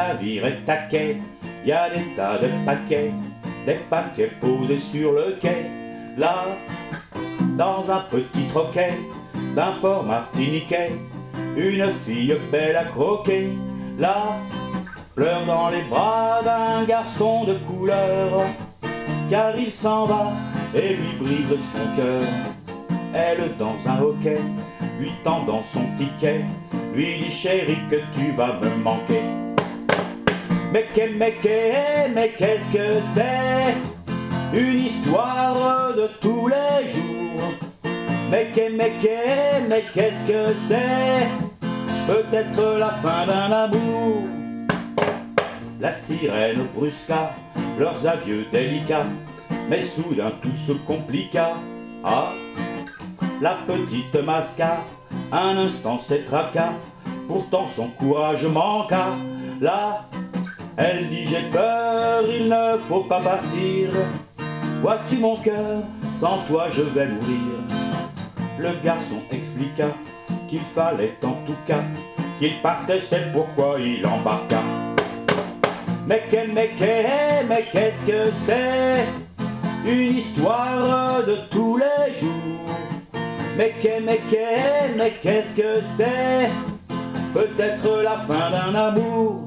navire est taquet, y a des tas de paquets, des paquets posés sur le quai. Là, dans un petit troquet d'un port martiniquais, une fille belle à croquer. Là, pleure dans les bras d'un garçon de couleur, car il s'en va et lui brise son cœur. Elle dans un hoquet, lui tendant son ticket, lui dit chérie que tu vas me manquer. Mais qu'est-ce que c'est? Une histoire de tous les jours. Mais qu'est-ce que c'est? Peut-être la fin d'un amour. La sirène brusqua leurs adieux délicats, mais soudain tout se compliqua. Ah, la petite masqua, un instant s'étraqua, pourtant son courage manqua. Là, elle dit j'ai peur, il ne faut pas partir. Vois-tu mon cœur, sans toi je vais mourir. Le garçon expliqua qu'il fallait en tout cas qu'il partait, c'est pourquoi il embarqua. Mais qu'est-ce que c'est? Une histoire de tous les jours. Mais qu'est-ce que c'est? Peut-être la fin d'un amour.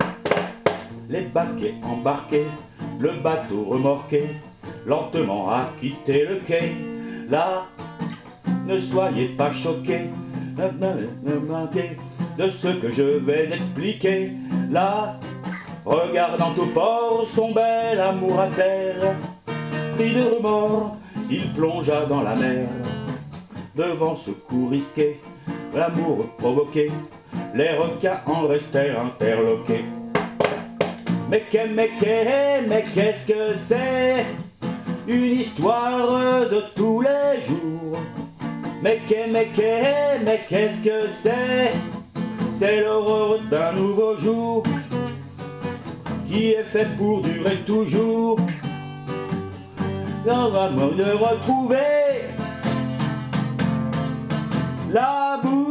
Les baquets embarqués, le bateau remorqué, lentement a quitté le quai. Là, ne soyez pas choqués, ne manquez de ce que je vais expliquer. Là, regardant au port son bel amour à terre, pris de remords, il plongea dans la mer. Devant ce coup risqué, l'amour provoqué, les requins en restèrent interloqués. Mais qu'est-ce que c'est? Une histoire de tous les jours. Mais qu'est-ce que c'est? C'est l'aurore d'un nouveau jour qui est fait pour durer toujours. Dans un mode de retrouver l'amour.